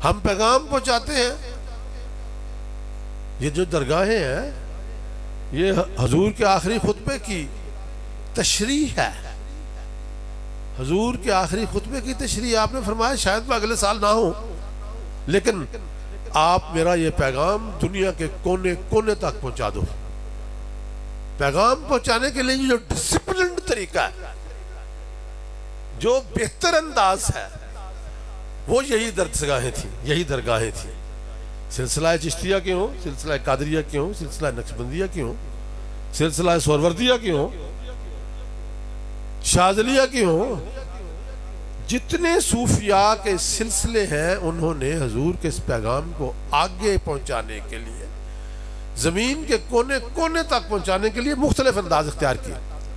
ہم پیغام پہنچاتے ہیں. یہ جو درگاہیں ہیں یہ حضور کے آخری خطبے کی تشریح ہے. حضور کے آخری خطبے کی تشریح. آپ نے فرمایا شاید میں اگلے سال نہ ہوں، لیکن آپ میرا یہ پیغام دنیا کے کونے کونے تک پہنچا دو. پیغام پہنچانے کے لیے جو ڈسپلنڈ طریقہ ہے، جو بہتر انداز ہے، وہ یہی درسگاہیں تھیں، یہی درگاہیں تھیں. سلسلہ چشتیہ کی ہوں، سلسلہ قادریہ کی ہوں، سلسلہ نقشبندیہ کی ہوں، سلسلہ سہروردیہ کی ہوں، شاذلیہ کی ہوں، جتنے صوفیاء کے سلسلے ہیں انہوں نے حضور کے اس پیغام کو آگے پہنچانے کے لیے، زمین کے کونے کونے تک پہنچانے کے لیے مختلف انداز اختیار کیے.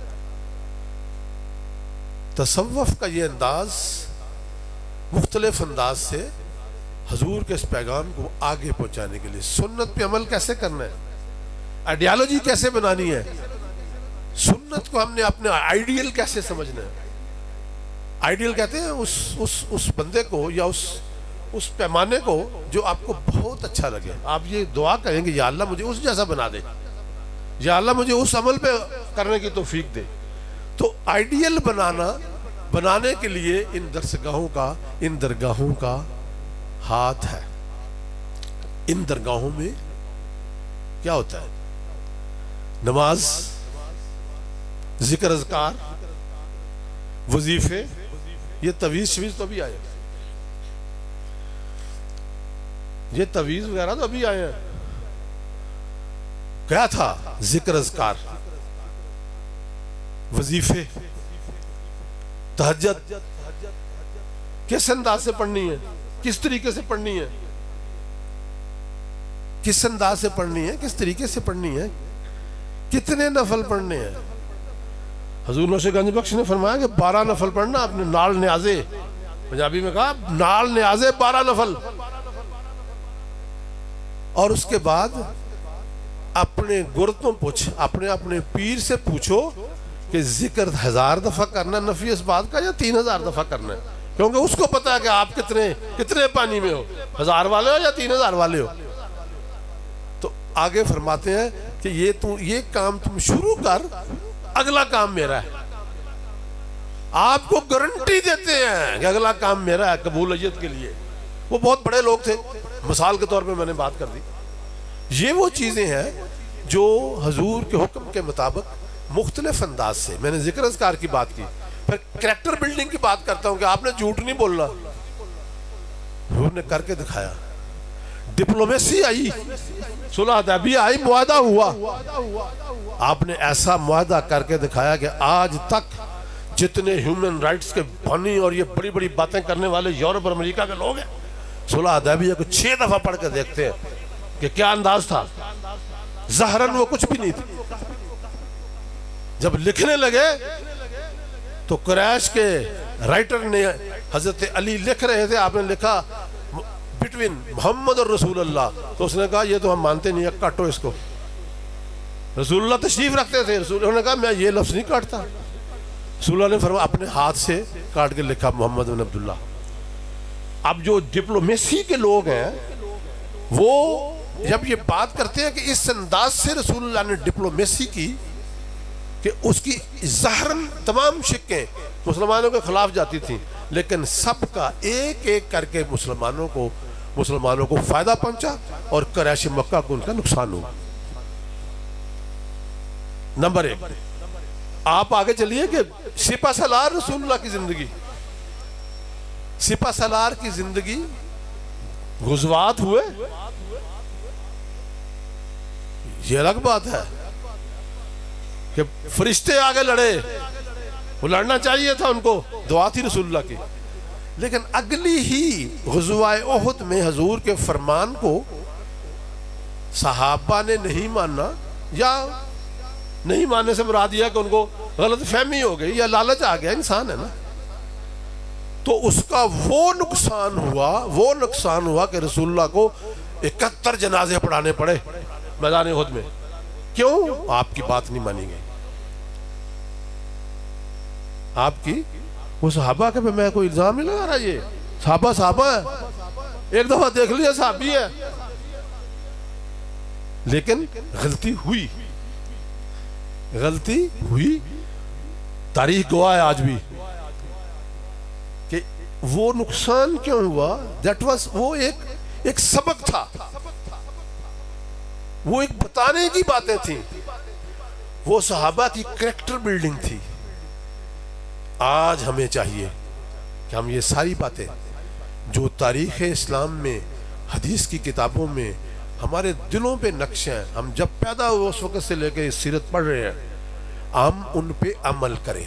تصوف کا یہ انداز مختلف انداز سے حضور کے اس پیغام کو آگے پہنچانے کے لیے. سنت پہ عمل کیسے کرنا ہے، آئیڈیالوجی کیسے بنانی ہے، سنت کو ہم نے اپنے آئیڈیل کیسے سمجھنا ہے. آئیڈیل کہتے ہیں اس بندے کو یا اس پیمانے کو جو آپ کو بہت اچھا لگے. آپ یہ دعا کریں گے یا اللہ مجھے اس جیسا بنا دے، یا اللہ مجھے اس عمل پہ کرنے کی توفیق دے. تو آئیڈیل بنانے کے لیے ان درگاہوں کا ہاتھ ہے. ان درگاہوں میں کیا ہوتا ہے؟ نماز، ذکر اذکار، وظیفے، یہ تویز تو ابھی آئے، یہ تویز وغیرہ تو ابھی آئے ہیں. کیا تھا؟ ذکر اذکار، وظیفے، تہجد. کس انداز سے پڑھنی ہے، کس طریقے سے پڑھنی ہے، کس انداز سے پڑھنی ہے، کس طریقے سے پڑھنی ہے، کتنے نفل پڑھنے ہیں. حضور نوش گنج بخش نے فرمایا کہ 12 نفل پڑھنا. آپ نے نال نیازے، پنجابی میں کہا نال نیازے 12 نفل. اور اس کے بعد اپنے گردوں اپنے پیر سے پوچھو کہ ذکر 1000 دفعہ کرنا نفی اس بات کا یا 3000 دفعہ کرنا ہے، کیونکہ اس کو پتا ہے کہ آپ کتنے پانی میں ہو، 1000 والے ہو یا 3000 والے ہو. تو آگے فرماتے ہیں کہ یہ کام تم شروع کر، اگلا کام میرا ہے. آپ کو گارنٹی دیتے ہیں کہ اگلا کام میرا ہے قبولیت کے لیے. وہ بہت بڑے لوگ تھے، مثال کے طور پہ میں نے بات کر دی. یہ وہ چیزیں ہیں جو حضور کے حکم کے مطابق مختلف انداز سے. میں نے ذکر اذکار کی بات کی، پھر کریکٹر بلڈنگ کی بات کرتا ہوں کہ آپ نے جھوٹ نہیں بولنا. حضور نے کر کے دکھایا. ڈپلومیسی آئی، صلح حدیبیہ آئی، معاہدہ ہوا. آپ نے ایسا معاہدہ کر کے دکھایا کہ آج تک جتنے ہیومن رائٹس کے بانی اور یہ بڑی بڑی باتیں کرنے والے یورپ اور امریکہ کے لوگ ہیں، صلح حدیبیہ کو 6 دفعہ پڑھ کے دیکھتے ہیں کہ کیا انداز تھا. ظاہراً وہ کچھ بھی نہیں تھی. جب لکھنے لگے تو قریش کے رائٹر نے، حضرت علی لکھ رہے تھے، آپ نے لکھا بٹوین محمد اور رسول اللہ، تو اس نے کہا یہ تو ہم مانتے نہیں ہیں، کاٹو اس کو. رسول اللہ تشریف رکھتے تھے، رسول اللہ نے کہا میں یہ لفظ نہیں کاٹتا. رسول اللہ نے فرمایا اپنے ہاتھ سے کاٹ کے لکھا محمد بن عبداللہ. اب جو ڈپلومیسی کے لوگ ہیں وہ جب یہ بات کرتے ہیں کہ اس انداز سے رسول اللہ نے ڈپلومیسی کی کہ اس کی ظاہراً تمام شکیں مسلمانوں کے خلاف جاتی تھیں، لیکن سب کا ایک ایک کر کے مسلمانوں کو فائدہ پہنچا اور قریش مکہ کو ان کا نقصان ہوا. نمبر 1. آپ آگے چلیے کہ سپہ سالار رسول اللہ کی زندگی، سپہ سالار کی زندگی، غزوات ہوئے، یہ الگ بات ہے کہ فرشتے آگے لڑے، وہ لڑنا چاہیے تھا ان کو، دعا تھی رسول اللہ کی. لیکن اگلی ہی غزوہ احد میں حضور کے فرمان کو صحابہ نے نہیں ماننا، یا نہیں ماننے سے مراد یہ کہ ان کو غلط فہمی ہو گئی یا لالچ آ گیا، انسان ہے نا. تو اس کا وہ نقصان ہوا کہ رسول اللہ کو 71 جنازے پڑھانے پڑے میدان احد میں. کیوں؟ آپ کی بات نہیں مانی گئی. آپ کی وہ صحابہ کے پہ میں کوئی الزام نہیں لگا رہا، یہ صحابہ ہے، ایک دفعہ دیکھ لیا صحابی ہے، لیکن غلطی ہوئی، غلطی ہوئی، تاریخ گواہ ہے آج بھی کہ وہ نقصان کیوں ہوا. دیٹ واز، وہ ایک سبق تھا، وہ ایک بتانے کی باتیں تھیں، وہ صحابہ کی کریکٹر بلڈنگ تھی. آج ہمیں چاہیے کہ ہم یہ ساری باتیں جو تاریخ اسلام میں، حدیث کی کتابوں میں ہمارے دلوں پہ نقش ہیں، ہم جب پیدا ہوئے اس وقت سے لے کے سیرت پڑھ رہے ہیں، ہم ان پہ عمل کریں.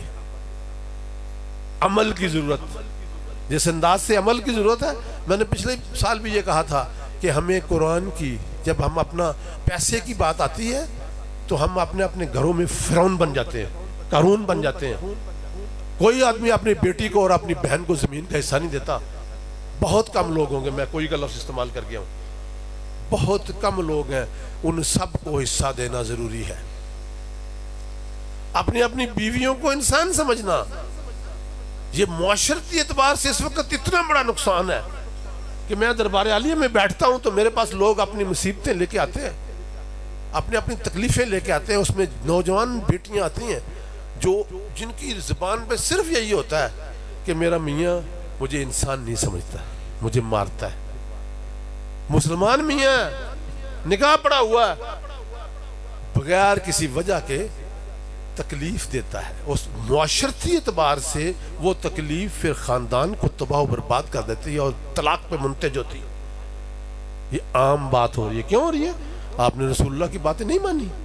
عمل کی ضرورت، جس انداز سے عمل کی ضرورت ہے. میں نے پچھلے سال بھی یہ کہا تھا کہ ہمیں قرآن کی، جب ہم اپنا پیسے کی بات آتی ہے تو ہم اپنے گھروں میں فرعون بن جاتے ہیں، قارون بن جاتے ہیں. کوئی آدمی اپنی بیٹی کو اور اپنی بہن کو زمین کا حصہ نہیں دیتا. بہت کم لوگ ہوں گے، میں کوئی کا لفظ استعمال کر گیا ہوں، بہت کم لوگ ہیں. ان سب کو حصہ دینا ضروری ہے. اپنی بیویوں کو انسان سمجھنا، یہ معاشرتی اعتبار سے اس وقت اتنا بڑا نقصان ہے کہ میں دربار عالیہ میں بیٹھتا ہوں تو میرے پاس لوگ اپنی مصیبتیں لے کے آتے ہیں، اپنی تکلیفیں لے کے آتے ہیں. اس میں نوجوان بیٹیاں آتی ہیں جن کی زبان پہ صرف یہی ہوتا ہے کہ میرا میاں مجھے انسان نہیں سمجھتا، مجھے مارتا ہے. مسلمان میاں نکاح پڑا ہوا ہے، بغیر کسی وجہ کے تکلیف دیتا ہے. اس معاشرتی اعتبار سے وہ تکلیف پھر خاندان کو تباہ و برباد کر دیتی ہے اور طلاق پہ منتج ہوتی ہے. یہ عام بات ہو رہی ہے. کیوں ہو رہی ہے؟ آپ نے رسول اللہ کی باتیں نہیں مانی.